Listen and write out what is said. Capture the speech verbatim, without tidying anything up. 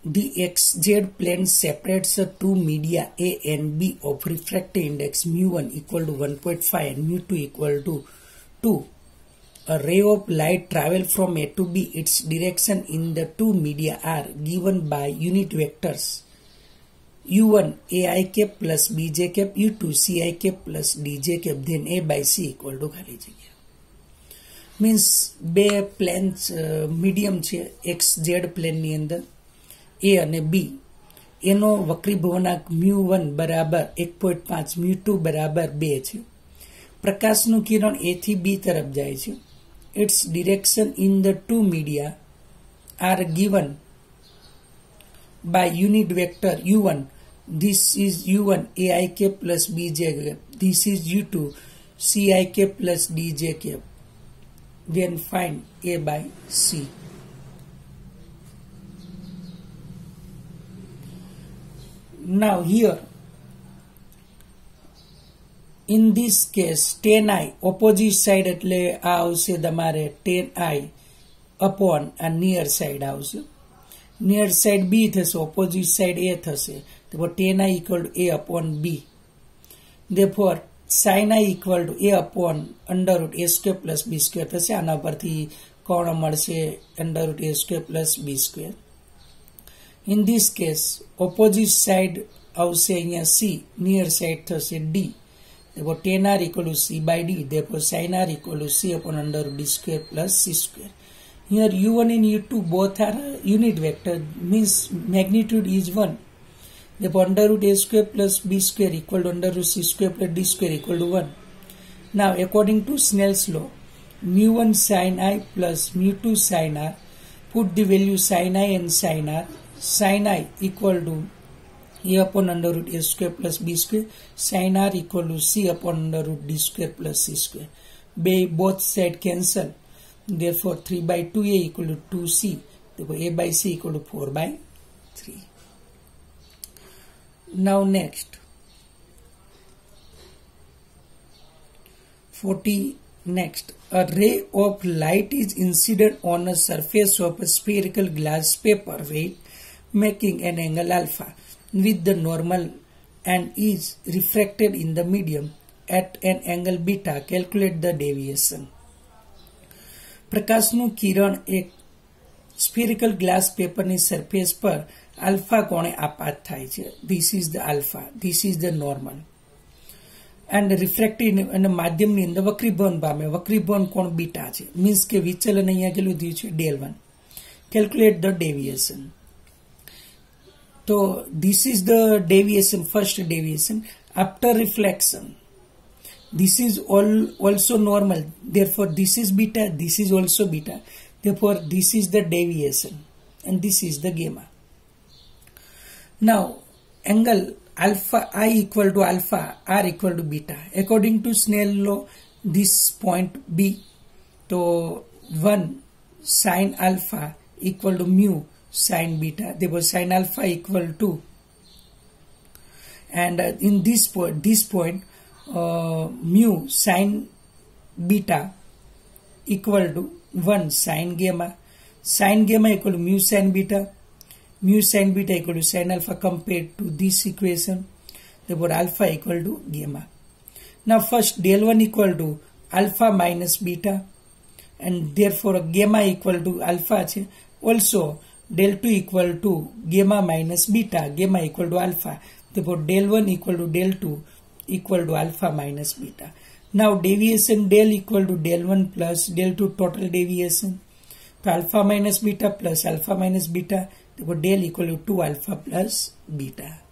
the xz plane separates the two media A and B of refractive index mu one equal to one point five and mu two equal to two. A ray of light travel from A to B. Its direction in the two media are given by unit vectors u one ai cap plus bj cap, u two ci cap plus dj cap. Then A by C equal to ખાલી જગ્યા. Means બે planes medium છે X Z પ્લેનની અંદર એ અને બી. એનો વક્રીભવનાંક mu one બરાબર એક પોઈન્ટ પાંચ, મ્યુ ટુ બરાબર બે છે. પ્રકાશનું કિરણ એ થી બી તરફ જાય છે. Its direction in the two media are given by unit vector u one. This is u one ai cap plus bj cap. This is u two ci cap plus dj cap. Then find A by C. Now here, in this case, tan I, opposite side એટલે આ આવશે તમારે tan I upon a near side આવશે. Near side B થશે, opposite side A થશે. Therefore, tan I equal to A upon B. Therefore, sin I equal to A upon under root A square plus B square થશે. આના પરથી કોણ મળશે under root A square plus B square. In this case, opposite side આવશે અહીંયા C, near side થશે D. Therefore, tan R equal to C by D. Therefore, sin R equal to C upon under root D square plus C square. Here u one and u two both are unit vector, means magnitude is one. Therefore, under root A square plus B square equal to under root C square plus D square equal to one. Now, according to Snell's law, mu one sin I plus mu two sin R, put the value sin I and sin R. Sin I equal to A upon under root A square plus B square, sin R equal to C upon under root D square plus C square. By both side cancel. Therefore, three by two A equal to two C. Therefore, A by C equal to four by three. Now next, forty next. A ray of light is incident on a surface of a spherical glass paperweight, making an angle alpha with the normal and is refracted in the medium at an angle beta. Calculate the deviation. પ્રકાશનું કિરણ એક spherical glass પેપરની surface પર alpha કોણે આપાત થાય છે. This is the alpha, this is the normal. And refractive અને માધ્યમની અંદર વક્રીભવન પામે. વક્રીભવન કોણ બીટા છે, મીન્સ કે વિચલન અહીંયા કેટલું થયું છે del one. Calculate the deviation. So this is the deviation, first deviation after reflection. This is all also normal. Therefore, this is beta. This is also beta. Therefore, this is the deviation, and this is the gamma. Now, angle alpha I equal to alpha, R equal to beta. According to Snell law, this point B, so one sin alpha equal to mu sin beta. Therefore, sin alpha equal to, and uh, in this point, this point, uh, mu sin beta equal to one sin gamma. Sin gamma equal to mu sin beta. Mu sin beta equal to sin alpha compared to this equation. Therefore, alpha equal to gamma. Now, first del one equal to alpha minus beta, and therefore gamma equal to alpha. Also, del two equal to gamma minus beta, gamma equal to alpha. Therefore, del one equal to del two equal to alpha minus beta. Now, deviation del equal to del one plus del two total deviation. So, alpha minus beta plus alpha minus beta. Therefore, del equal to two alpha plus beta.